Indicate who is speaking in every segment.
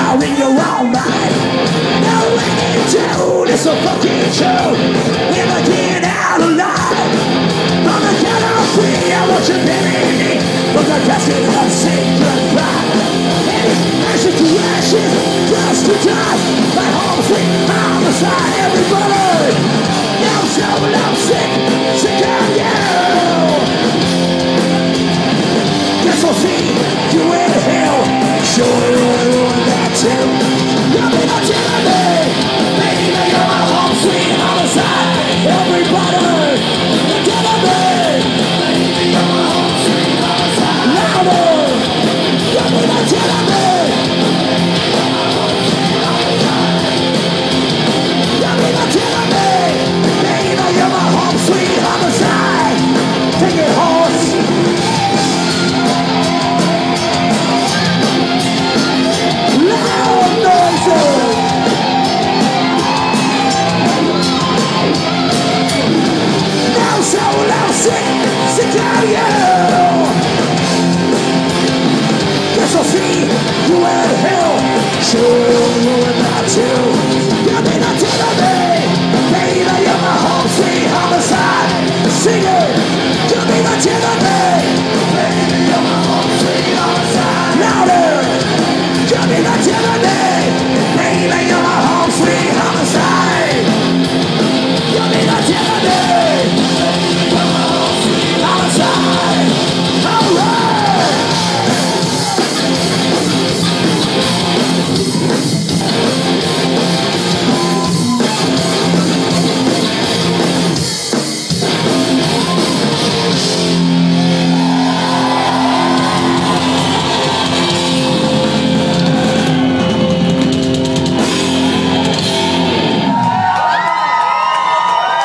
Speaker 1: are in your own mind. Now when you do, it's so fucking true. Never get out alive. On the count of three, I want you bury me. But the casket of sacred pride. And it's ashes to ashes, dust to dust. My home sweet homicide, everybody. Now so lovesick, sick of you. Guess I'll see you in hell. Sure you're that too. You'll be not killing me. Baby, you're my home sweet homicide. Everybody, you're killing me. Baby, you're my home sweet homicide. Louder. You'll be not killing me. You're my home sweet homicide. You'll be not killing me. Baby, you're my home sweet homicide. Take it, horse. Loud noises. Now so loud, sick of you. Guess I'll see you in hell. Sure you and that too. You'll be not telling me. Baby, you're my home sweet homicide. Sing it. You'll be not telling me. Baby, you're my home sweet homicide. Louder. You'll be not telling me. Baby, you're my home sweet homicide. You'll be not telling me. Baby, you're my home sweet homicide. Alright.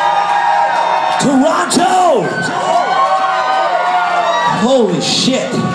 Speaker 1: Toronto! Holy shit.